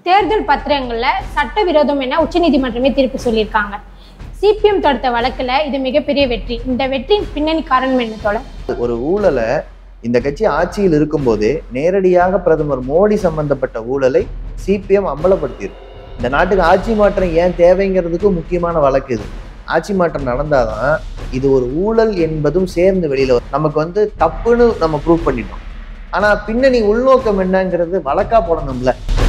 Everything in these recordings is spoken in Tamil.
தேர்தல் பத்திரங்கள்ல சட்டவிரோதம் என உச்சநீதிமன்றமே தீர்ப்பு சொல்லியிருக்காங்க. சிபிஎம் தொடுத்த வழக்குல இது மிகப்பெரிய வெற்றி. இந்த வெற்றியின் பின்னணி காரணம் என்ன தோழர்? ஒரு ஊழலை இந்த கட்சி ஆட்சியில் இருக்கும்போதே நேரடியாக பிரதமர் மோடி சம்பந்தப்பட்ட ஊழலை சிபிஎம் அம்பலப்படுத்தியிருக்கு. இந்த நாட்டுக்கு ஆட்சி மாற்றம் ஏன் தேவைங்கிறதுக்கு முக்கியமான வழக்கு இது. ஆட்சி மாற்றம் நடந்தாதான் இது ஒரு ஊழல் என்பதும் சேர்ந்து வெளியில வரும். நமக்கு தப்புன்னு நம்ம ப்ரூவ் பண்ணிட்டோம். ஆனா பின்னணி உள்நோக்கம் என்னங்கிறது வழக்கா போடணும்ல.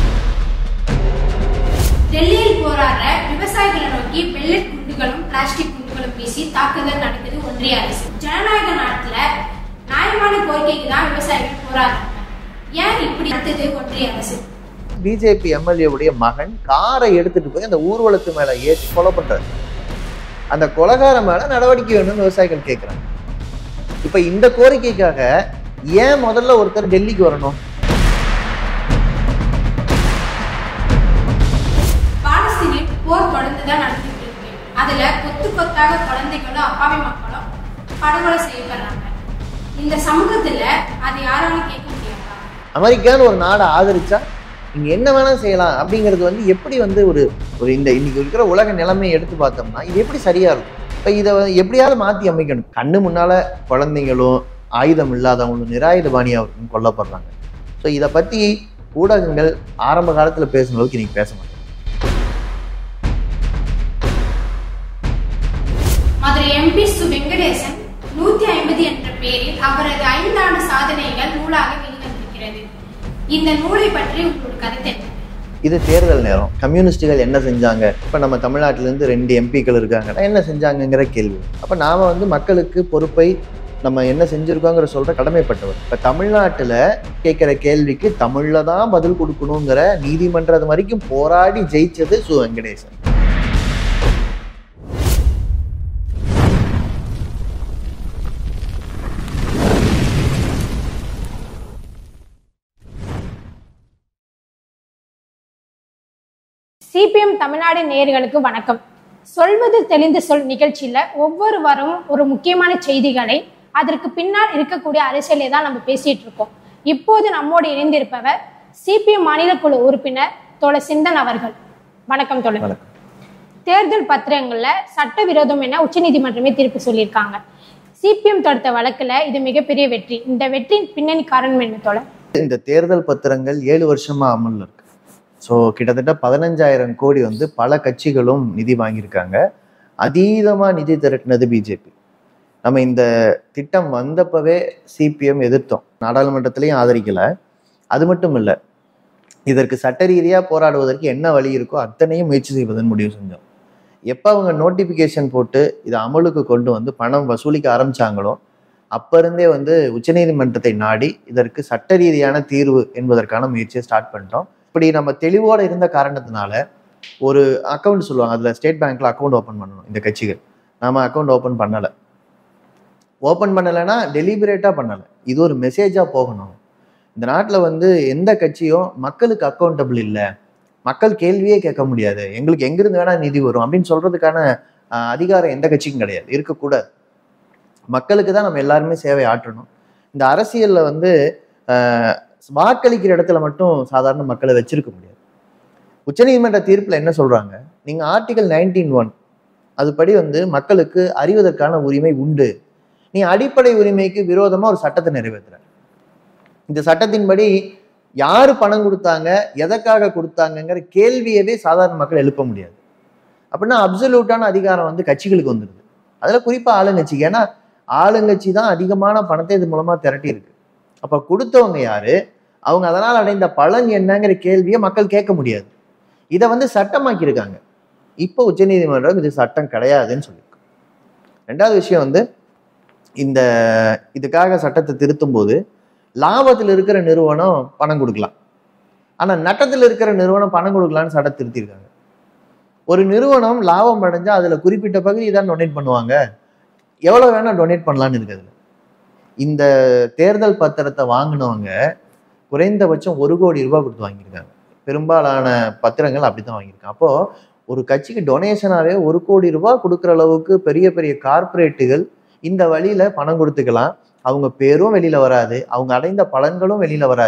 டெல்லியில் போராடுற விவசாயிகளை நோக்கி பெல்லட் குண்டுகளும் பிளாஸ்டிக் குண்டுகளும் வீசி தாக்குதல் நடக்குது ஒன்றிய அரசு. ஜனநாயக நாட்டுல நியாயமான கோரிக்கைக்கு தான் விவசாயிகள் போராடுறாங்க. ஏன் இப்படி நடந்தது ஒன்றிய அரசு? பிஜேபி எம்எல்ஏவுடைய மகன் காரை எடுத்துட்டு போய் அந்த ஊர்வலத்து மேல ஏற்றி கொலை பண்றாரு. அந்த கொலைகார மேல நடவடிக்கை வேணும்னு விவசாயிகள் கேட்கிறாங்க. இப்ப இந்த கோரிக்கைக்காக ஏன் முதல்ல ஒருத்தர் டெல்லிக்கு வரணும்? பாலஸ்தீனில் போர் தொடர்ந்துதான் நடந்துட்டு இருக்கு. அதுல கொத்து கொத்தாக குழந்தைகளும் அப்பாவி மக்களும் படுகொலை செய்யப்படுறாங்க. இந்த சமூகத்துல அது யாராலும் கேட்க முடியாதா? அமெரிக்கான்னு ஒரு நாடை ஆதரிச்சா நீங்க என்ன வேணா செய்யலாம் அப்படிங்கிறது எப்படி ஒரு இந்த இன்னைக்கு இருக்கிற உலக நிலைமையை எடுத்து பார்த்தோம்னா இது எப்படி சரியா இருக்கும்? இப்ப இதை எப்படியாவது மாத்தி அமைக்கணும். கண்ணு முன்னால குழந்தைங்களும் ஆயுதம் இல்லாதவங்களும் நிராயுதபாணியாகவும் கொல்லப்படுறாங்க. ஸோ இதை பத்தி ஊடகங்கள் ஆரம்ப காலத்துல பேசுன அளவுக்கு இன்னைக்கு பேச மாட்டாங்க. மதுரை எம்பி சு வெங்கடேசன் 150 என்ற பெயரில் அவரது 5 ஆண்டு சாதனைகள் நூலாக வெளிவந்திருக்கிறது. இந்த நூலை பற்றி உங்களோட கருத்து என்ன? இது தேர்தல் நேரம். கம்யூனிஸ்டுகள் என்ன செஞ்சாங்க? இப்ப நம்ம தமிழ்நாட்டிலிருந்து 2 எம்பிக்கள் இருக்காங்கன்னா என்ன செஞ்சாங்கிற கேள்வி. அப்ப நாம மக்களுக்கு பொறுப்பை நம்ம என்ன செஞ்சிருக்கோங்கிற சொல்ற கடமைப்பட்டவர். இப்ப தமிழ்நாட்டுல கேட்கிற கேள்விக்கு தமிழ்ல தான் பதில் கொடுக்கணுங்கிற நீதிமன்றம் வரைக்கும் போராடி ஜெயிச்சது சு வெங்கடேசன். சிபிஎம் தமிழ்நாடு நேயர்களுக்கு வணக்கம். சொல்வது தெளிந்து சொல் நிகழ்ச்சியில ஒவ்வொரு வாரமும் ஒரு முக்கியமான செய்திகளை அதற்கு பின்னால் இருக்கக்கூடிய அரசியலை தான் நம்ம பேசிட்டு இருக்கோம். இப்போது நம்மோடு இணைந்திருப்பவர் சிபிஎம் மாநில குழு உறுப்பினர் தோழர் சிந்தன் அவர்கள். வணக்கம் தோழர். தேர்தல் பத்திரங்கள்ல சட்டவிரோதம் என உச்சநீதிமன்றமே தீர்ப்பு சொல்லியிருக்காங்க. சிபிஎம் தொடுத்த வழக்குல இது மிகப்பெரிய வெற்றி. இந்த வெற்றியின் பின்னணி காரணம் என்ன தோழர்? இந்த தேர்தல் பத்திரங்கள் 7 வருஷமா அமல்ல இருக்கு. ஸோ கிட்டத்தட்ட 15,000 கோடி பல கட்சிகளும் நிதி வாங்கியிருக்காங்க. அதீதமாக நிதி திரட்டினது பிஜேபி. நம்ம இந்த திட்டம் வந்தப்பவே சிபிஎம் எதிர்த்தோம், நாடாளுமன்றத்திலையும் ஆதரிக்கலை. அது மட்டும் இல்லை, இதற்கு சட்ட ரீதியாக போராடுவதற்கு என்ன வழி இருக்கோ அத்தனையும் முயற்சி செய்வதன் முடிவு செஞ்சோம். எப்போ அவங்க நோட்டிஃபிகேஷன் போட்டு இதை அமலுக்கு கொண்டு பணம் வசூலிக்க ஆரம்பிச்சாங்களோ அப்போ இருந்தே உச்சநீதிமன்றத்தை நாடி இதற்கு சட்ட ரீதியான தீர்வு என்பதற்கான முயற்சியை ஸ்டார்ட் பண்ணிட்டோம். இப்படி நம்ம தெளிவோடு இருந்த காரணத்தினால ஒரு அக்கௌண்ட் சொல்லுவாங்க, அதில் ஸ்டேட் பேங்க்ல அக்கௌண்ட் ஓப்பன் பண்ணணும். இந்த கட்சிகள் நாம அக்கௌண்ட் ஓப்பன் பண்ணலைன்னா டெலிபரேட்டாக பண்ணலை. இது ஒரு மெசேஜாக போகணும். இந்த நாட்டில் எந்த கட்சியும் மக்களுக்கு அக்கௌண்டபிள் இல்லை, மக்கள் கேள்வியே கேட்க முடியாது, எங்களுக்கு எங்கிருந்து வேணா நிதி வரும் அப்படின்னு சொல்றதுக்கான அதிகாரம் எந்த கட்சிக்கும் கிடையாது, இருக்கக்கூடாது. மக்களுக்கு தான் நம்ம எல்லாருமே சேவை ஆற்றணும். இந்த அரசியலில் வாக்களிக்கிற இடத்துல மட்டும் சாதாரண மக்களை வச்சிருக்க முடியாது. உச்சநீதிமன்ற தீர்ப்புல என்ன சொல்றாங்க? நீங்க ஆர்டிகல் 19(1) அதுபடி மக்களுக்கு அறிவதற்கான உரிமை உண்டு. நீ அடிப்படை உரிமைக்கு விரோதமா ஒரு சட்டத்தை நிறைவேற்றுற. இந்த சட்டத்தின்படி யாரு பணம் கொடுத்தாங்க, எதற்காக கொடுத்தாங்கிற கேள்வியவே சாதாரண மக்கள் எழுப்ப முடியாது. அப்படின்னா அப்சல்யூட்டான அதிகாரம் கட்சிகளுக்கு வந்துடுது. அதுல குறிப்பா ஆளுங்கட்சிக்கு. ஏன்னா ஆளுங்கட்சி தான் அதிகமான பணத்தை இது மூலமா திரட்டி இருக்கு. அப்ப கொடுத்தவங்க யாரு, அவங்க அதனால் அடைந்த பலன் என்னங்கிற கேள்வியை மக்கள் கேட்க முடியாது. இதை சட்டமாக்கியிருக்காங்க. இப்போ உச்சநீதிமன்றம் இது சட்டம் கிடையாதுன்னு சொல்லியிருக்கு. ரெண்டாவது விஷயம் இந்த இதுக்காக சட்டத்தை திருத்தும் போது லாபத்தில் இருக்கிற நிறுவனம் பணம் கொடுக்கலாம், ஆனா நட்டத்தில் இருக்கிற நிறுவனம் பணம் கொடுக்கலான்னு சட்டம் திருத்திருக்காங்க. ஒரு நிறுவனம் லாபம் அடைஞ்சா அதுல குறிப்பிட்ட பகுதி தான் டொனேட் பண்ணுவாங்க, எவ்வளவு வேணா டொனேட் பண்ணலான்னு இருக்கு. அதுல இந்த தேர்தல் பத்திரத்தை வாங்கினவங்க குறைந்தபட்சம் 1 கோடி ரூபாய் கொடுத்து வாங்கியிருக்காங்க. பெரும்பாலான பத்திரங்கள் அப்படித்தான் வாங்கியிருக்காங்க. அப்போ ஒரு கட்சிக்கு டொனேஷனாவே 1 கோடி ரூபாய் கொடுக்குற அளவுக்கு பெரிய பெரிய கார்பரேட்டுகள் இந்த வழியில பணம் கொடுத்துக்கலாம். அவங்க பேரும் வெளியில வராது, அவங்க அடைந்த பலன்களும் வெளியில வராது.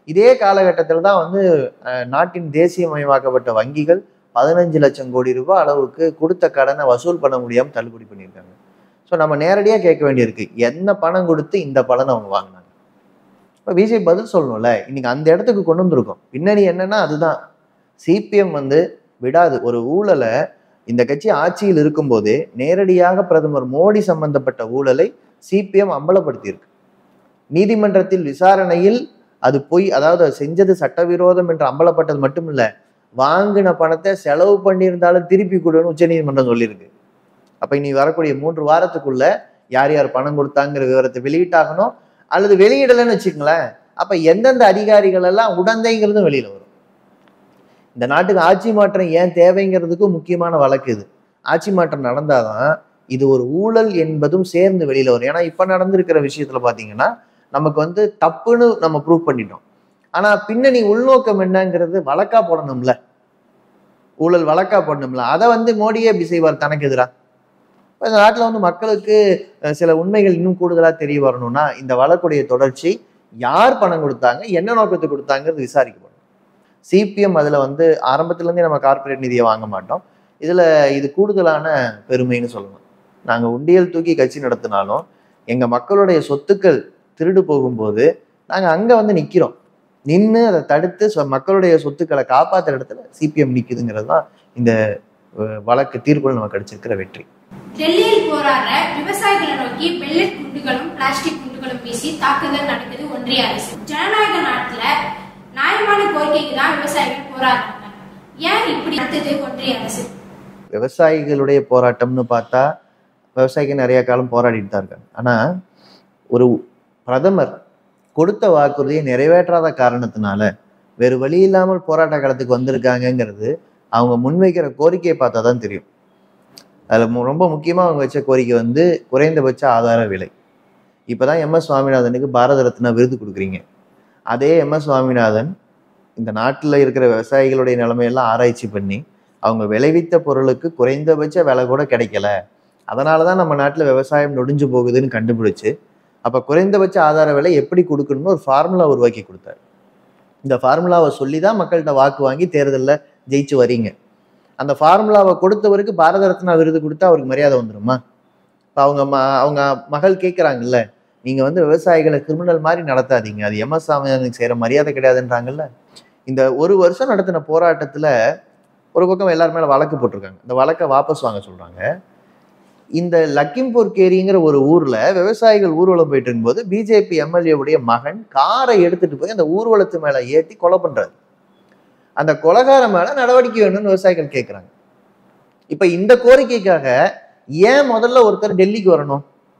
இதே காலகட்டத்தில் தான் வந்து நாட்டின் தேசியமயமாக்கப்பட்ட வங்கிகள் 15 லட்சம் கோடி ரூபாய் அளவுக்கு கொடுத்த கடனை வசூல் பண்ண முடியாம தள்ளுபடி பண்ணியிருக்காங்க. ஸோ நம்ம நேரடியாக கேட்க வேண்டியிருக்கு, என்ன பணம் கொடுத்து இந்த பலனை அவங்க வாங்கினாங்க? இப்போ பிஜேபி பதில் சொல்லணும்ல. இன்னைக்கு அந்த இடத்துக்கு கொண்டு வந்திருக்கோம். பின்னணி என்னன்னா அதுதான், சிபிஎம் வந்து விடாது. ஒரு ஊழலை இந்த கட்சி ஆட்சியில் இருக்கும்போது நேரடியாக பிரதமர் மோடி சம்பந்தப்பட்ட ஊழலை சிபிஎம் அம்பலப்படுத்தியிருக்கு. நீதிமன்றத்தில் விசாரணையில் அது பொய், அதாவது அது செஞ்சது சட்டவிரோதம் என்று அம்பலப்பட்டது மட்டும் இல்ல, வாங்கின பணத்தை செலவு பண்ணியிருந்தாலும் திருப்பி கொடுன்னு உச்சநீதிமன்றம் சொல்லியிருக்கு. அப்ப இனி வரக்கூடிய 3 வாரத்துக்குள்ள யார் யார் பணம் கொடுத்தாங்கிற விவரத்தை வெளியிட்டாகணும். அல்லது வெளியிடலைன்னு வச்சுக்கங்களேன், அப்ப எந்தெந்த அதிகாரிகள் எல்லாம் உடந்தைங்கிறதும் வெளியில வரும். இந்த நாட்டுக்கு ஆட்சி மாற்றம் ஏன் தேவைங்கிறதுக்கும் முக்கியமான வழக்கு இது. ஆட்சி மாற்றம் நடந்தாதான் இது ஒரு ஊழல் என்பதும் சேர்ந்து வெளியில வரும். ஏன்னா இப்ப நடந்திருக்கிற விஷயத்துல பாத்தீங்கன்னா நமக்கு வந்து தப்புன்னு நம்ம ப்ரூவ் பண்ணிட்டோம். ஆனா பின்னணி உள்நோக்கம் என்னங்கிறது வழக்கா போடணும்ல, ஊழல் வழக்கா போடணும்ல. அதை வந்து மோடியே எப்படி செய்வார் தனக்கு எதிராக? இந்த நாட்டில் வந்து மக்களுக்கு சில உண்மைகள் இன்னும் கூடுதலா தெரிய வரணும்னா இந்த வழக்குடைய தொடர்ச்சி, யார் பணம் கொடுத்தாங்க, என்ன நோக்கத்துக்கு கொடுத்தாங்கிறது விசாரிக்கப்படும். சிபிஎம் அதுல வந்து ஆரம்பத்துல இருந்தே நம்ம கார்பரேட் நிதியை வாங்க மாட்டோம். இது கூடுதலான பெருமைன்னு சொல்லணும். நாங்க உண்டியல் தூக்கி கட்சி நடத்தினாலும் எங்க மக்களுடைய சொத்துக்கள் திருடு போகும்போது நாங்க அங்க வந்து நிக்கிறோம். நின்று அதை தடுத்து மக்களுடைய சொத்துக்களை காப்பாற்றுற இடத்துல சிபிஎம் நிக்குதுங்கிறது தான் இந்த வழக்கு தீர்ப்புகள் நமக்கு கிடைச்சிருக்கிற வெற்றி. டெல்லியில் போராடுற விவசாயிகளை நோக்கி பெல்லட் குண்டுகளும் பிளாஸ்டிக் குண்டுகளும் வீசி தாக்குதல் நடக்குது ஒன்றிய அரசு. ஜனநாயக நாட்டுல நியாயமான கோரிக்கைக்கு தான் விவசாயிகள் போராடுறாங்க. ஏன் இப்படி நடந்தது ஒன்றிய அரசு? விவசாயிகளுடைய போராட்டம்னு பார்த்தா விவசாயிகள் நிறைய காலம் போராடிட்டு தான் இருக்காங்க. ஆனா ஒரு பிரதமர் கொடுத்த வாக்குறுதியை நிறைவேற்றாத காரணத்தினால வேறு வழி இல்லாமல் போராட்ட காலத்துக்கு வந்திருக்காங்கிறது அவங்க முன்வைக்கிற கோரிக்கையை பார்த்தா தான் தெரியும். அதுல ரொம்ப முக்கியமா அவங்க வச்ச கோரிக்கை வந்து குறைந்தபட்ச ஆதார விலை. இப்பதான் எம்.எஸ். சுவாமிநாதனுக்கு பாரத ரத்னா விருது கொடுக்குறீங்க. அதே எம்.எஸ். சுவாமிநாதன் இந்த நாட்டில் இருக்கிற விவசாயிகளுடைய நிலைமையெல்லாம் ஆராய்ச்சி பண்ணி அவங்க விளைவித்த பொருளுக்கு குறைந்தபட்ச விலை கூட கிடைக்கல, அதனாலதான் நம்ம நாட்டில் விவசாயம் நொடிஞ்சு போகுதுன்னு கண்டுபிடிச்சு அப்ப குறைந்தபட்ச ஆதார விலை எப்படி கொடுக்கணும்னு ஒரு ஃபார்முலா உருவாக்கி கொடுத்தாரு. இந்த ஃபார்முலாவை சொல்லி தான் மக்கள்கிட்ட வாக்கு வாங்கி தேர்தலில் ஜெயிச்சு வரீங்க. அந்த ஃபார்முலாவை கொடுத்தவருக்கு பாரத ரத்னா விருது கொடுத்தா அவருக்கு மரியாதை வந்துடுமா? இப்போ அவங்க மகள் கேட்குறாங்கல்ல, நீங்க வந்து விவசாயிகளை கிரிமினல் மாதிரி நடத்தாதீங்க, அது எம்.எஸ். சுவாமிநாதனுக்கு செய்யற மரியாதை கிடையாதுன்றாங்கல்ல. இந்த 1 வருஷம் நடத்தின போராட்டத்துல ஒரு பக்கம் எல்லாரும் மேல வழக்கு போட்டிருக்காங்க. இந்த வழக்கை வாபஸ் வாங்க சொல்றாங்க. இந்த லக்கிம்பூர் கேரிங்கிற ஒரு ஊர்ல விவசாயிகள் ஊர்வலம் போயிட்டு இருக்கும்போது பிஜேபி எம்எல்ஏவுடைய மகன் காரை எடுத்துட்டு போய் அந்த ஊர்வலத்து மேல ஏற்றி கொலை பண்றாரு. அந்த கொலைகார மேல நடவடிக்கை வேணும்னு விவசாயிகள் கேட்கிறாங்க. இப்ப இந்த கோரிக்கைக்காக ஏன் முதல்ல ஒருத்தர் டெல்லிக்கு வரணும்?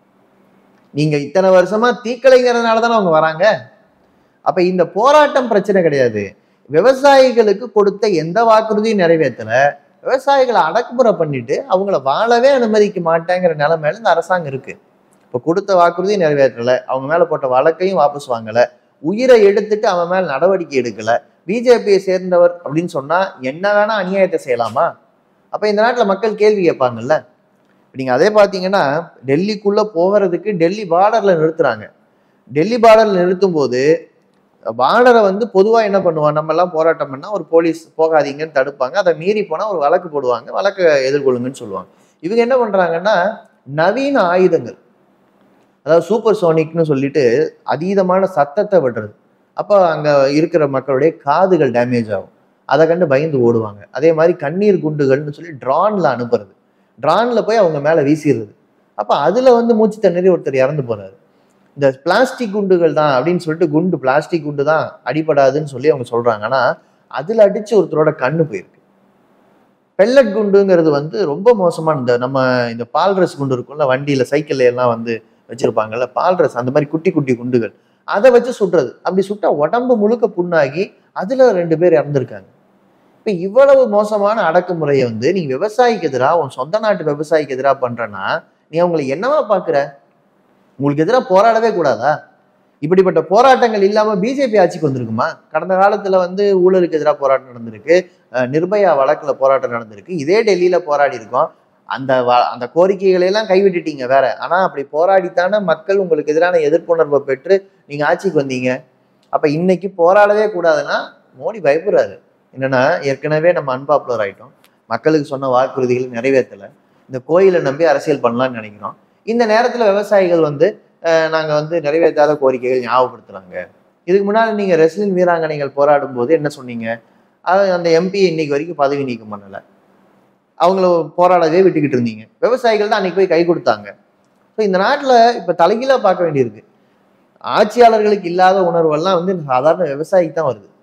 நீங்க இத்தனை வருஷமா தீக்கலைங்கிறதுனாலதானே அவங்க வராங்க. அப்ப இந்த போராட்டம் பிரச்சனை கிடையாது. விவசாயிகளுக்கு கொடுத்த எந்த வாக்குறுதியும் நிறைவேற்றல, விவசாயிகளை அடக்குமுறை பண்ணிட்டு அவங்கள வாழவே அனுமதிக்க மாட்டேங்கிற நிலைமையில இந்த அரசாங்கம் இருக்கு. இப்ப கொடுத்த வாக்குறுதியும் நிறைவேற்றல, அவங்க மேல போட்ட வழக்கையும் வாபஸ் வாங்கல, உயிரை எடுத்துட்டு அவன் மேல நடவடிக்கை எடுக்கல. பிஜேபியை சேர்ந்தவர் அப்படின்னு சொன்னா என்ன வேணா அநியாயத்தை செய்யலாமா? அப்ப இந்த நாட்டுல மக்கள் கேள்வி கேட்பாங்கல்ல. நீங்க அதே பாத்தீங்கன்னா டெல்லிக்குள்ள போகிறதுக்கு டெல்லி பார்டர்ல நிறுத்துறாங்க. டெல்லி பார்டர்ல நிறுத்தும் போது பார்டரை வந்து பொதுவா என்ன பண்ணுவாங்க, நம்ம எல்லாம் போராட்டம் பண்ணா ஒரு போலீஸ் போகாதீங்கன்னு தடுப்பாங்க, அதை மீறி போனா ஒரு வழக்கு போடுவாங்க, வழக்கை எதிர்கொள்ளுங்கன்னு சொல்லுவாங்க. இவங்க என்ன பண்றாங்கன்னா நவீன ஆயுதங்கள், அதாவது சூப்பர் சோனிக்னு சொல்லிட்டு அதீதமான சத்தத்தை விடுறது. அப்போ அங்க இருக்கிற மக்களுடைய காதுகள் டேமேஜ் ஆகும், அதை கண்டு பயந்து ஓடுவாங்க. அதே மாதிரி கண்ணீர் குண்டுகள்னு சொல்லி ட்ரான்ல அனுப்புறது, ட்ரான்ல போய் அவங்க மேல வீசிடுறது. அப்ப அதுல வந்து மூச்சு தண்ணீர் ஒருத்தர் இறந்து போறாரு. இந்த பிளாஸ்டிக் குண்டுகள் தான் அப்படின்னு சொல்லிட்டு குண்டு பிளாஸ்டிக் குண்டு தான் அடிபடாதுன்னு சொல்லி அவங்க சொல்றாங்க. ஆனா அதுல அடிச்சு ஒருத்தரோட கண்ணு போயிருக்கு. பெல்லட் குண்டுங்கிறது வந்து ரொம்ப மோசமான, இந்த பால்ரஸ் குண்டு இருக்கும்ல, வண்டியில சைக்கிள்ல எல்லாம் வந்து வச்சிருப்பாங்கல்ல பால்ரஸ், அந்த மாதிரி குட்டி குட்டி குண்டுகள், அதை வச்சு சுடுறது. அப்படி சுட்டா உடம்பு முழுக்க புண்ணாகி அதுல 2 பேர் இறந்துருக்காங்க. இப்ப இவ்வளவு மோசமான அடக்குமுறையை வந்து நீங்க விவசாயிக்கு எதிராக, உன் சொந்த நாட்டு விவசாயிக்கு எதிராக பண்றன்னா நீ அவங்களை என்னவா பாக்குற? உங்களுக்கு எதிராக போராடவே கூடாதா? இப்படிப்பட்ட போராட்டங்கள் இல்லாம பிஜேபி ஆட்சிக்கு வந்திருக்குமா? கடந்த காலத்துல வந்து ஊழலுக்கு எதிராக போராட்டம் நடந்திருக்கு, நிர்பயா வழக்குல போராட்டம் நடந்திருக்கு, இதே டெல்லியில போராடி இருக்கோம். அந்த கோரிக்கைகளை எல்லாம் கைவிட்டுட்டீங்க வேற. ஆனா அப்படி போராடித்தானே மக்கள் உங்களுக்கு எதிரான எதிர்ப்புணர்வை பெற்று நீங்க ஆட்சிக்கு வந்தீங்க. அப்ப இன்னைக்கு போராடவே கூடாதுன்னா மோடி பயப்படுறாரு. என்னன்னா, ஏற்கனவே நம்ம அன்பாப்புலர் ஆயிட்டோம், மக்களுக்கு சொன்ன வாக்குறுதிகள் நிறைவேற்றலை, இந்த கோயிலை நம்பி அரசியல் பண்ணலாம்னு நினைக்கிறோம். இந்த நேரத்துல விவசாயிகள் வந்து நாங்க வந்து நிறைவேற்றாத கோரிக்கைகள் ஞாபகப்படுத்துறாங்க. இதுக்கு முன்னாடி நீங்க ரெஸ்லிங் வீராங்கனைகள் போராடும் போது என்ன சொன்னீங்க? அந்த எம்பி இன்னைக்கு வரைக்கும் பதவி நீக்கம் பண்ணல, அவங்கள போராடவே விட்டுக்கிட்டு இருந்தீங்க. விவசாயிகள் தான் அன்னைக்கு போய் கை கொடுத்தாங்க. ஸோ இந்த நாட்டுல இப்ப தலைகீழா பார்க்க வேண்டியிருக்கு. ஆட்சியாளர்களுக்கு இல்லாத உணர்வெல்லாம் வந்து சாதாரண விவசாயிக்கு தான் வருது.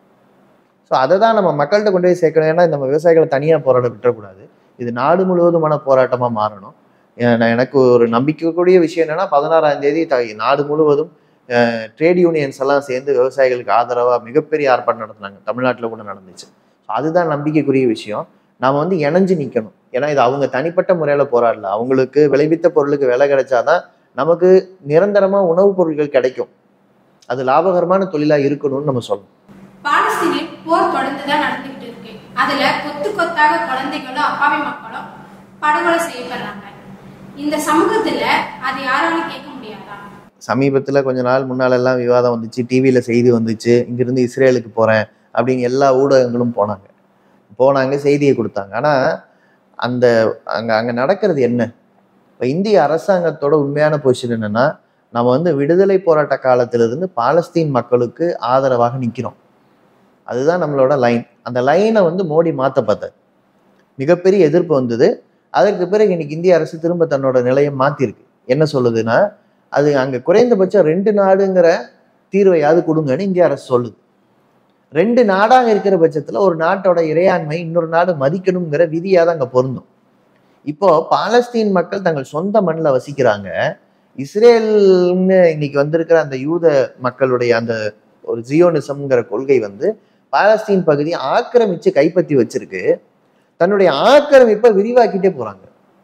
ஸோ அதை தான் நம்ம மக்கள்கிட்ட கொண்டு போய் சேர்க்கணும். ஏன்னா நம்ம விவசாயிகளை தனியா போராட விட்டுறக்கூடாது. இது நாடு முழுவதுமான போராட்டமா மாறணும். எனக்கு ஒரு நம்பிக்கைக்கூடிய விஷயம் என்னன்னா, 16ஆம் தேதி நாடு முழுவதும் ட்ரேட் யூனியன்ஸ் எல்லாம் சேர்ந்து விவசாயிகளுக்கு ஆதரவா மிகப்பெரிய ஆர்ப்பாட்டம் நடத்தினாங்க. தமிழ்நாட்டில் கூட நடந்துச்சு. அதுதான் நம்பிக்கைக்குரிய விஷயம். நாம வந்து இணைஞ்சு நிற்கணும். ஏன்னா இது அவங்க தனிப்பட்ட முறையில போராடல, அவங்களுக்கு விளைவித்த பொருளுக்கு விலை கிடைச்சாதான் நமக்கு நிரந்தரமா உணவுப் பொருட்கள் கிடைக்கும். அது லாபகரமான தொழிலா இருக்கணும்னு நம்ம சொல்லணும். பாலஸ்தீனில் போர் தொடர்ந்துதான் நடந்துகிட்டு இருக்கு. அதுல கொத்து கொத்தாக குழந்தைகளும் அப்பாவி மக்களும் படுகொலை செய்யப்படுறாங்க. இந்த சமூகத்துல அது யாராலும் கேட்க முடியாதா? சமீபத்துல கொஞ்ச நாள் முன்னால எல்லாம் விவாதம் வந்துச்சு, டிவியில செய்தி வந்துச்சு, இங்கிருந்து இஸ்ரேலுக்கு போறேன் அப்படின்னு எல்லா ஊடகங்களும் போனாங்க, செய்தியை கொடுத்தாங்க. ஆனா அந்த அங்க நடக்கிறது என்ன? இப்ப இந்திய அரசாங்கத்தோட உண்மையான பொசிஷன் என்னன்னா, நம்ம வந்து விடுதலை போராட்ட காலத்திலிருந்து பாலஸ்தீன் மக்களுக்கு ஆதரவாக நிற்கிறோம். அதுதான் நம்மளோட லைன். அந்த லைனை வந்து மோடி மாத்த பார்த்தார். மிகப்பெரிய எதிர்ப்பு வந்தது. அதற்கு பிறகு இன்னைக்கு இந்திய அரசு திரும்ப தன்னோட நிலையை மாத்திருக்கு. என்ன சொல்லுதுன்னா, அது அங்க குறைந்தபட்சம் 2 நாடுங்கிற தீர்வையாவது கொடுங்கன்னு இந்திய அரசு சொல்லுது. 2 நாடாக இருக்கிற பட்சத்துல ஒரு நாட்டோட இறையாண்மை இன்னொரு நாடு மதிக்கணுங்கிற விதியாதான் அங்க பொருந்தும். இப்போ பாலஸ்தீன் மக்கள் தங்கள் சொந்த மண்ணில் வசிக்கிறாங்க. இஸ்ரேல்னு இன்னைக்கு வந்திருக்கிற அந்த யூத மக்களுடைய அந்த ஒரு ஜியோனிசம்ங்கிற கொள்கை வந்து பாலஸ்தீன் பகுதியை ஆக்கிரமிச்சு கைப்பற்றி வச்சிருக்கு. தன்னுடைய ஆக்கிரமிப்பை விரிவாக்கிட்டே போறாங்க.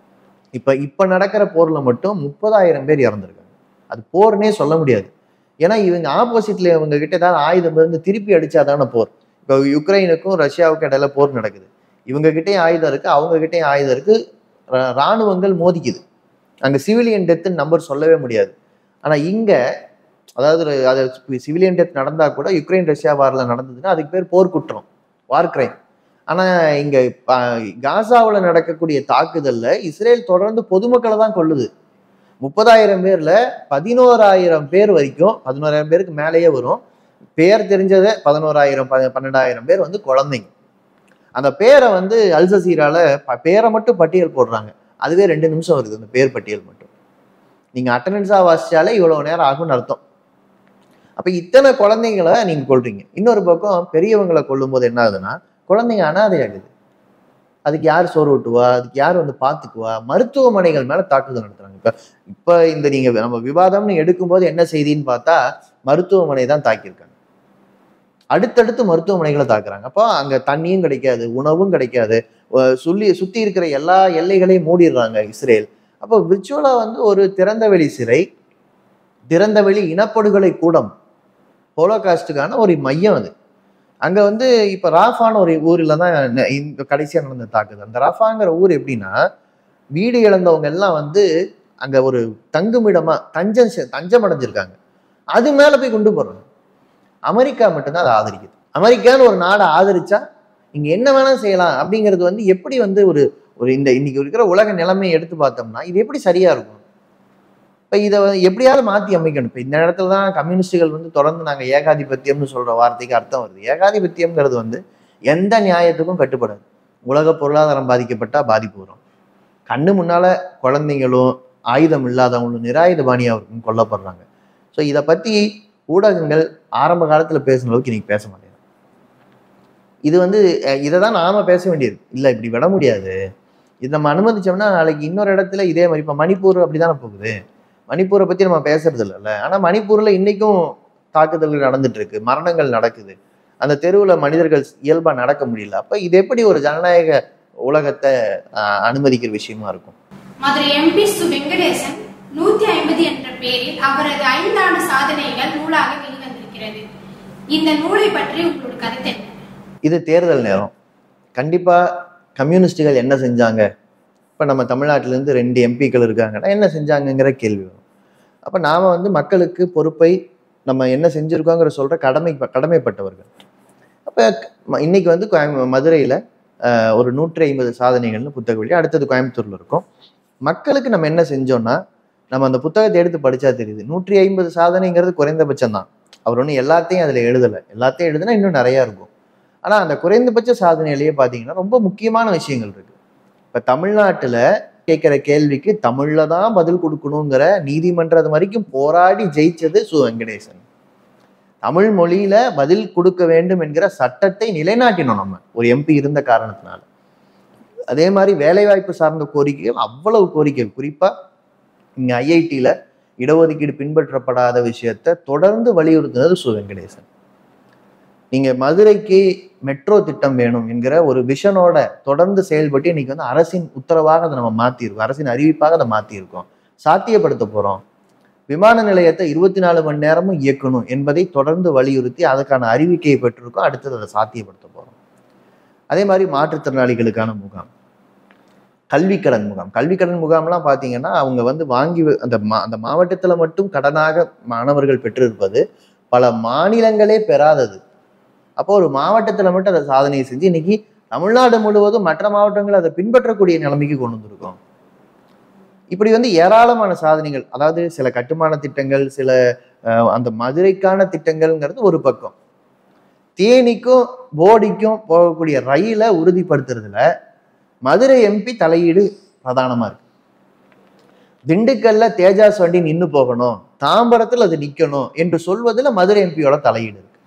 இப்ப நடக்கிற போர்ல மட்டும் 30,000 பேர் இறந்துருக்காங்க. அது போர்னே சொல்ல முடியாது. ஏன்னா இவங்க ஆப்போசிட்ல இவங்க கிட்ட ஏதாவது ஆயுதம் இருந்து திருப்பி அடிச்சாதான போர். இப்போ யுக்ரைனுக்கும் ரஷ்யாவுக்கும் இடையில போர் நடக்குது. இவங்க கிட்டேயும் ஆயுதம் இருக்கு, அவங்க கிட்டேயும் ஆயுதம் இருக்கு. இராணுவங்கள் மோதிக்குது. அங்க சிவிலியன் டெத் நம்பர் சொல்லவே முடியாது. ஆனா இங்க அதாவது சிவிலியன் டெத் நடந்தா கூட யுக்ரைன் ரஷ்யா வார்ல நடந்ததுன்னா அதுக்கு பேர் போர் குற்றம், வார் கிரைம். ஆனா இங்க காசாவுல நடக்கக்கூடிய தாக்குதல்ல இஸ்ரேல் தொடர்ந்து பொதுமக்களை தான் கொல்லுது. 30,000 பேர்ல 11,000 பேர் வரைக்கும், 11,000 பேருக்கு மேலேயே வரும். பேர் தெரிஞ்சதை 11,000 12,000 பேர் வந்து குழந்தைங்க. அந்த பேரை வந்து அல் ஜசீரால பேரை மட்டும் பட்டியல் போடுறாங்க. அதுவே 2 நிமிஷம் வருது அந்த பேர் பட்டியல் மட்டும். நீங்க அட்டண்டன்ஸா வாசிச்சாலே இவ்வளவு நேரம் ஆகும்னு அர்த்தம். அப்ப இத்தனை குழந்தைங்களை நீங்க கொல்றீங்க. இன்னொரு பக்கம் பெரியவங்களை கொல்லும் போது என்ன ஆகுதுன்னா, குழந்தைங்க அனாதையாகுது. அதுக்கு யார் சோறு ஊட்டுவா? அதுக்கு யார் வந்து பாத்துக்குவா? மருத்துவமனைகள் மேல தாக்குதல் நடத்துறாங்க. இப்ப இந்த நீங்க நம்ம விவாதம்னு எடுக்கும்போது என்ன செய்தின்னு பார்த்தா, மருத்துவமனை தான் தாக்கியிருக்காங்க. அடுத்தடுத்து மருத்துவமனைகளை தாக்குறாங்க. அப்போ அங்க தண்ணியும் கிடைக்காது, உணவும் கிடைக்காது, சுத்தி இருக்கிற எல்லா எல்லைகளையும் மூடிடுறாங்க இஸ்ரேல். அப்போ விர்ச்சுவலா வந்து ஒரு திறந்தவெளி சிறை, திறந்தவெளி இனப்படுகொலை கூடம், ஹோலோகாஸ்டுக்கான ஒரு மையம் அது. அங்க வந்து இப்ப ராஃபான்னு ஒரு ஊர்ல தான் இந்த கடைசியா நடந்த தாக்குது. அந்த ராஃபாங்கிற ஊர் எப்படின்னா, வீடு இழந்தவங்க எல்லாம் வந்து அங்க ஒரு தங்குமிடமா தஞ்சம் அடைஞ்சிருக்காங்க. அது மேல போய் கொண்டு போறாங்க. அமெரிக்கா மட்டும்தான் அதை ஆதரிக்குது. அமெரிக்கான்னு ஒரு நாடை ஆதரிச்சா இங்க என்ன வேணா செய்யலாம் அப்படிங்கிறது வந்து எப்படி வந்து ஒரு இந்த இன்னைக்கு இருக்கிற உலக நிலைமையை எடுத்து பார்த்தோம்னா இது எப்படி சரியா இருக்கும்? இப்ப இதை எப்படியாவது மாத்தி அமைக்கணும். இப்ப இந்த இடத்துல தான் கம்யூனிஸ்டுகள் வந்து தொடர்ந்து நாங்க ஏகாதிபத்தியம்னு சொல்ற வார்த்தைக்கு அர்த்தம் வருது. ஏகாதிபத்தியம்ங்கிறது வந்து எந்த நியாயத்துக்கும் கட்டுப்படாது. உலக பொருளாதாரம் பாதிக்கப்பட்டா பாதிப்பு வரும். கண்ணு முன்னால குழந்தைங்களும் ஆயுதம் இல்லாதவங்களும் நிராயுதபாணியாவும் கொல்லப்படுறாங்க. ஸோ இதை பத்தி ஊடகங்கள் ஆரம்ப காலத்துல பேசுன அளவுக்கு இன்னைக்கு பேச மாட்டேங்குது. இது வந்து இதை தான் நாம பேச வேண்டியது. இல்லை, இப்படி விட முடியாது. இது நம்ம அனுமதிச்சோம்னா நாளைக்கு இன்னொரு இடத்துல இதே மாதிரி இப்போ மணிப்பூர் அப்படிதானே போகுது. மணிப்பூரை பத்தி நம்ம பேசுறது இல்லைல்ல. ஆனா மணிப்பூர்ல இன்னைக்கும் தாக்குதல்கள் நடந்துட்டு இருக்கு, மரணங்கள் நடக்குது. அந்த தெருவுல மனிதர்கள் இயல்பா நடக்க முடியல. அப்ப இது எப்படி ஒரு ஜனநாயக உலகத்தை அனுமதிக்கிற விஷயமா இருக்கும்? மதுரை எம்பி சு வெங்கடேசன் 150 என்ற பெயரில் அவரது 5 ஆண்டு சாதனைகள் நூலாக வெளிவந்திருக்கிறது. இந்த நூலை பற்றி உங்களோட கருத்து என்ன? இது தேர்தல் நேரம். கண்டிப்பா கம்யூனிஸ்டுகள் என்ன செஞ்சாங்க, இப்ப நம்ம தமிழ்நாட்டில இருந்து 2 எம்பிக்கள் இருக்காங்கன்னா என்ன செஞ்சாங்கங்கிற கேள்வி வரும். அப்ப நாம வந்து மக்களுக்கு பொறுப்பை நம்ம என்ன செஞ்சிருக்கோங்கிற சொல்ற கடமைப்பட்டவர்கள். அப்ப இன்னைக்கு வந்து மதுரையில ஒரு 150 சாதனைகள்னு புத்தக வெளி, அடுத்தது கோயம்புத்தூர்ல இருக்கும். மக்களுக்கு நம்ம என்ன செஞ்சோம்னா, நம்ம அந்த புத்தகத்தை எடுத்து படிச்சா தெரியுது. 150 சாதனைங்கிறது குறைந்தபட்சம் தான். அவர் ஒன்றும் எல்லாத்தையும் அதுல எழுதலை. எல்லாத்தையும் எழுதுனா இன்னும் நிறைய இருக்கும். ஆனா அந்த குறைந்தபட்ச சாதனையிலேயே பாத்தீங்கன்னா ரொம்ப முக்கியமான விஷயங்கள் இருக்கு. இப்ப தமிழ்நாட்டுல கேட்கிற கேள்விக்கு தமிழ்ல தான் பதில் கொடுக்கணுங்கிற நீதிமன்றம் வரைக்கும் போராடி ஜெயிச்சது சு. வெங்கடேசன். தமிழ் மொழியில பதில் கொடுக்க வேண்டும் என்கிற சட்டத்தை நிலைநாட்டினோம் நம்ம ஒரு எம்பி இருந்த காரணத்தினால. அதே மாதிரி வேலைவாய்ப்பு சார்ந்த கோரிக்கைகள் அவ்வளவு கோரிக்கைகள், குறிப்பா இங்க ஐஐடியில இடஒதுக்கீடு பின்பற்றப்படாத விஷயத்த தொடர்ந்து வலியுறுத்தினது சு. வெங்கடேசன். நீங்க மதுரைக்கு மெட்ரோ திட்டம் வேணும் என்கிற ஒரு விஷனோட தொடர்ந்து செயல்பட்டு இன்னைக்கு வந்து அரசின் உத்தரவாக அதை நம்ம மாத்திருக்கோம், அரசின் அறிவிப்பாக அதை மாத்திருக்கோம், சாத்தியப்படுத்த போறோம். விமான நிலையத்தை 24 மணி நேரமும் இயக்கணும் என்பதை தொடர்ந்து வலியுறுத்தி அதுக்கான அறிவிக்கையை பெற்றிருக்கோம். அடுத்தது அதை சாத்தியப்படுத்த போறோம். அதே மாதிரி மாற்றுத்திறனாளிகளுக்கான முகாம், கல்விக்கடன் முகாம். கல்விக்கடன் முகாம்லாம் பாத்தீங்கன்னா அவங்க வந்து வாங்கி அந்த மாவட்டத்துல மட்டும் கடனாக மாணவர்கள் பெற்றிருப்பது பல மாநிலங்களே பெறாதது. அப்போ ஒரு மாவட்டத்துல மட்டும் அதை சாதனையை செஞ்சு இன்னைக்கு தமிழ்நாடு முழுவதும் மற்ற மாவட்டங்கள் அதை பின்பற்றக்கூடிய நிலைமைக்கு கொண்டு வந்திருக்கோம். இப்படி வந்து ஏராளமான சாதனைகள். அதாவது சில கட்டுமான திட்டங்கள், சில அந்த மதுரைக்கான திட்டங்கள்ங்கிறது ஒரு பக்கம். தேனிக்கும் போடிக்கும் போகக்கூடிய ரயில உறுதிப்படுத்துறதுல மதுரை எம்பி தலையீடு பிரதானமா இருக்கு. திண்டுக்கல்ல தேஜாஸ் வண்டி நின்று போகணும், தாம்பரத்தில் அது நிக்கணும் என்று சொல்வதில் மதுரை எம்பியோட தலையீடு இருக்கு.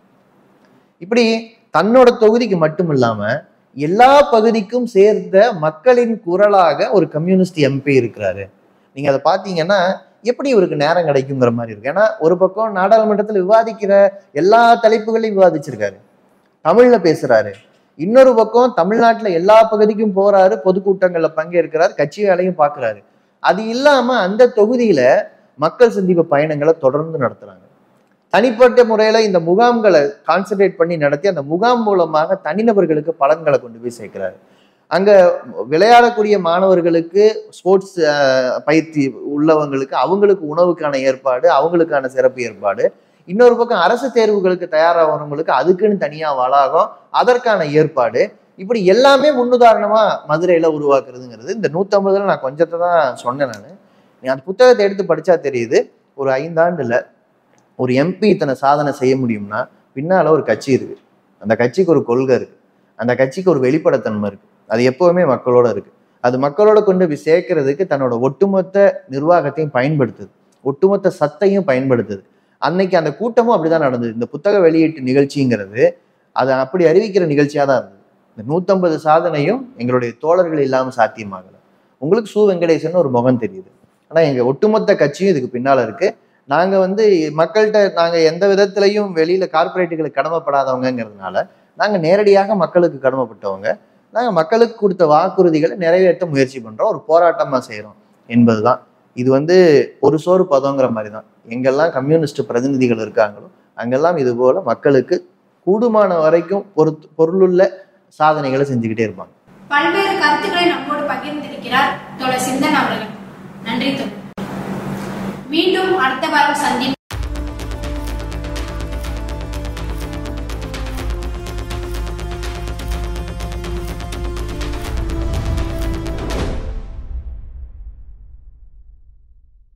இப்படி தன்னோட தொகுதிக்கு மட்டும் இல்லாம எல்லா பகுதிக்கும் சேர்ந்த மக்களின் குரலாக ஒரு கம்யூனிஸ்ட் எம்பி இருக்கிறாரு. நீங்க அதை பாத்தீங்கன்னா எப்படி இவருக்கு நேரம் கிடைக்குங்கிற மாதிரி இருக்கு. ஏன்னா ஒரு பக்கம் நாடாளுமன்றத்தில் விவாதிக்கிற எல்லா தலைப்புகளையும் விவாதிச்சிருக்காரு, தமிழ்ல பேசுறாரு. இன்னொரு பக்கம் தமிழ்நாட்டுல எல்லா பகுதிக்கும் போறாரு, பொதுக்கூட்டங்கள்ல பங்கேற்கிறாரு, கட்சி வேலையும் பாக்குறாரு. அது இல்லாம அந்த தொகுதியில மக்கள் சந்திப்பு பயணங்களை தொடர்ந்து நடத்துறாங்க. தனிப்பட்ட முறையில இந்த முகாம்களை கான்சென்ட்ரேட் பண்ணி நடத்தி அந்த முகாம் மூலமாக தனிநபர்களுக்கு பலன்களை கொண்டு போய் சேர்க்கிறாரு. அங்க விளையாடக்கூடிய மாணவர்களுக்கு ஸ்போர்ட்ஸ் பயிற்சி உள்ளவங்களுக்கு அவங்களுக்கு உணவுக்கான ஏற்பாடு, அவங்களுக்கான சிறப்பு ஏற்பாடு. இன்னொரு பக்கம் அரசு தேர்வுகளுக்கு தயாராகிறவங்களுக்கு அதுக்குன்னு தனியா வளாகம், அதற்கான ஏற்பாடு. இப்படி எல்லாமே முன்னுதாரணமா மதுரையில உருவாக்குறதுங்கிறது. இந்த 150 நான் கொஞ்சத்தை தான் சொன்னேன். நீ அந்த புத்தகத்தை எடுத்து படிச்சா தெரியுது, ஒரு 5 ஆண்டுல ஒரு எம்பி இத்தனை சாதனை செய்ய முடியும்னா பின்னால ஒரு கட்சி இருக்கு, அந்த கட்சிக்கு ஒரு கொள்கை இருக்கு, அந்த கட்சிக்கு ஒரு வெளிப்படைத்தன்மை இருக்கு, அது எப்பவுமே மக்களோட இருக்கு. அது மக்களோட கொண்டு போய் சேர்க்கறதுக்கு தன்னோட ஒட்டுமொத்த நிர்வாகத்தையும் பயன்படுத்துது, ஒட்டுமொத்த சத்தையும் பயன்படுத்துது. அன்னைக்கு அந்த கூட்டமும் அப்படிதான் நடந்தது. இந்த புத்தக வெளியீட்டு நிகழ்ச்சிங்கிறது அதை அப்படி அறிவிக்கிற நிகழ்ச்சியா தான் இருந்தது. இந்த 150 சாதனையும் எங்களுடைய தோழர்கள் இல்லாம சாத்தியமாகல. உங்களுக்கு சு. வெங்கடேசன் ஒரு முகம் தெரியுது, ஆனா எங்க ஒட்டுமொத்த கட்சியும் இதுக்கு பின்னால இருக்கு. நாங்க வந்து மக்கள்கிட்ட நாங்க எந்த விதத்திலையும் வெளியில கார்பரேட்டுகளுக்கு கடமைப்படாதவங்கிறதுனால நாங்க நேரடியாக மக்களுக்கு கடமைப்பட்டவங்க. நாங்க மக்களுக்கு கொடுத்த வாக்குறுதிகளை நிறைவேற்ற முயற்சி பண்றோம், ஒரு போராட்டமா செய்யறோம் என்பதுதான். இது வந்து ஒரு சோறு பதங்கிற மாதிரி தான். எங்கெல்லாம் கம்யூனிஸ்ட் பிரதிநிதிகள் இருக்காங்களோ அங்கெல்லாம் இது போல மக்களுக்கு கூடுமான வரைக்கும் பொருளுள்ள சாதனைகளை செஞ்சுக்கிட்டே இருப்பாங்க. பல்வேறு கருத்துக்களை நம்மோடு பகிர்ந்திருக்கிறார் தோழர் சிந்தன் அவர்கள். நன்றி தோழர். மீண்டும் அடுத்த வாரம் சந்திப்போம்.